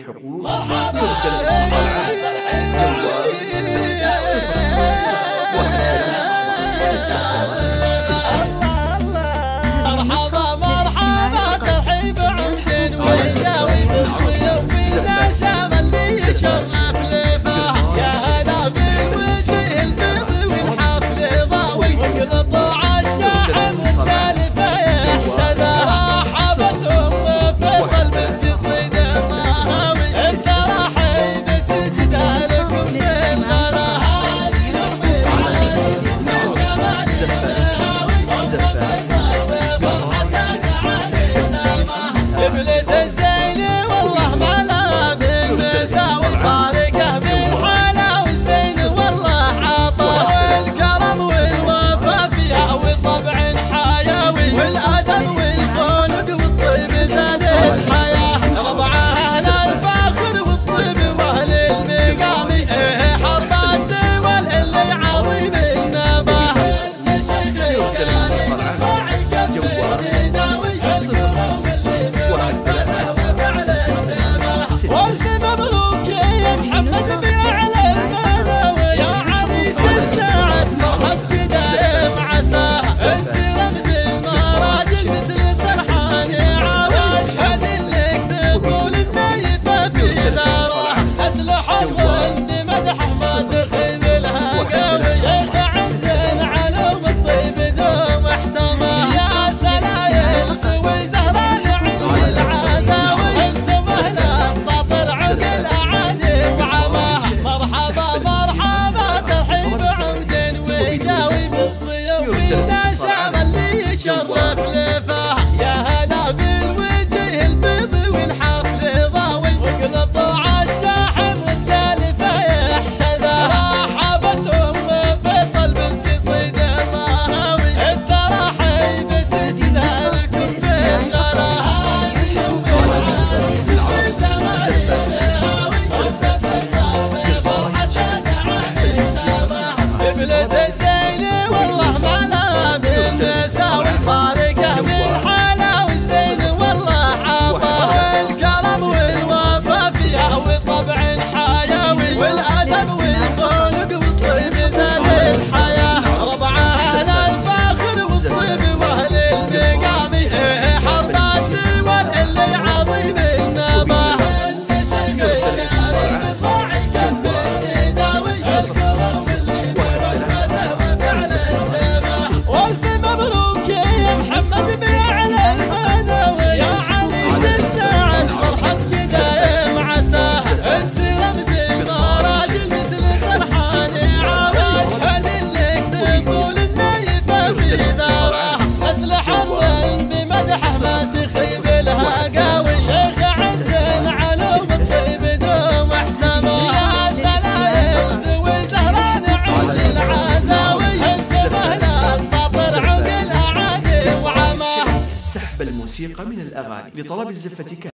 حقوق يرد الاتصال على مرحبا مرحبا ترحيب عمد ويساوي بالضيوف شامل لي يشرف لفاه يا هلا بالوجه البيض والحفل ضاوي وقلطع الشاحن مختلفة يحشدها حبتهم فيصل بنت صيد الطهاوي انت رحيب تجدالكم من غراها قبلت الزين والله ما لا بالنساء والفارقة بالحلا والزين والله عطا والكرم والوفا فيها والطبع حيوي والأدب والخلق والطيب زاد الحياة ربعها أهل الفخر والطيب وأهل المقام حرب الدول اللي عظيم النباه انت شيخ والسي مبروك يا محمد بأعلى المناوي يا عريس الساعة فرحتك دايم عساها انت رمز المراجل مثل سرحان عاوي اشهد انك تقول النايفة في ناره اسلح الظن بمدح ما تخيب لها قوي شيخ عز علوم الطيب ذو محتمى يا سلايم ذوي زهران عز العزاوي انت مهلا السطر عقل اعادي وعماه مرحبا مرحبا ترحيب عمد ويجاوي بالضيوف لا شامل لي يشرف لفاه يا هلا بالوجه البيض والحفل ضاوي وقلطع الشاحن مختلفة يحشدها حبتهم فيصل بنت صيد الطهاوي انت رحيب تجدالكم من غراها قبلت الزين والله ما لا بالنساء والفارقة بالحلا والزين والله عطا والكرم والوفا فيها والطبع حيوي والأدب والخلق والطيب زاد الحياة ربعها أهل الفخر والطيب وأهل المقام حرب الدول اللي عظيم النباه انت شيخ راعي كف النداوي والف مبروك يا محمد بأعلى المناوي يا عريس الساعة فرحتك دايم عساها انت رمز المراجل مثل سرحان عاوي اشهد انك تقول النايفة في ناره اسلح الظن بمدح ما تخيب لها قوي شيخ عز علوم الطيب ذو محتمى يا سلايم ذوي زهران عز العزاوي انت مهلا السطر عقل اعادي وعماه سحب الموسيقى من الأغاني لطلب الزفة